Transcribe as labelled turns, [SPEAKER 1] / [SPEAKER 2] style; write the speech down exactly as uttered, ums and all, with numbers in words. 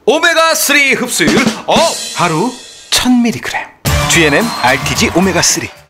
[SPEAKER 1] 오메가삼 흡수율 업! 하루 천 밀리그램 지엔엠 알티지 오메가삼.